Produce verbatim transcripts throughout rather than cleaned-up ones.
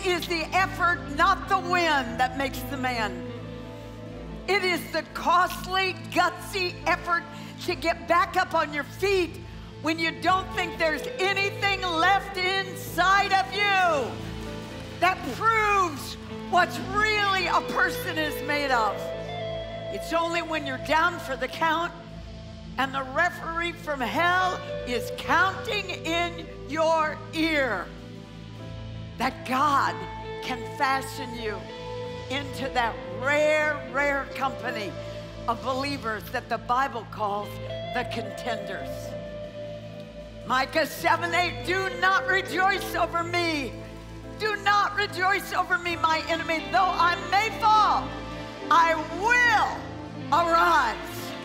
is the effort, not the win, that makes the man. It is the costly, gutsy effort to get back up on your feet when you don't think there's anything left inside of you. That proves what's really a person is made of. It's only when you're down for the count and the referee from hell is counting in your ear that God can fashion you into that rare, rare company of believers that the Bible calls the contenders. Micah seven eight, do not rejoice over me. Do not rejoice over me, my enemy. Though I may fall, I will arise.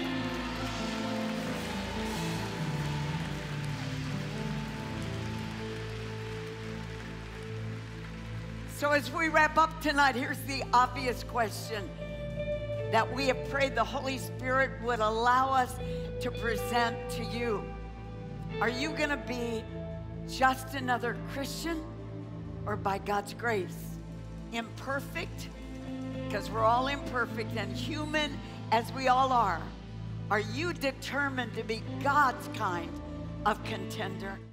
So as we wrap up tonight, here's the obvious question that we have prayed the Holy Spirit would allow us to present to you. Are you going to be just another Christian, or by God's grace, imperfect? Because we're all imperfect and human as we all are. Are you determined to be God's kind of contender?